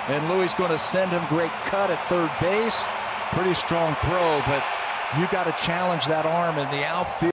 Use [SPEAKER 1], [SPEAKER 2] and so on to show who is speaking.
[SPEAKER 1] And Louis going to send him. Great cut at third base. Pretty strong throw, but you got to challenge that arm in the outfield.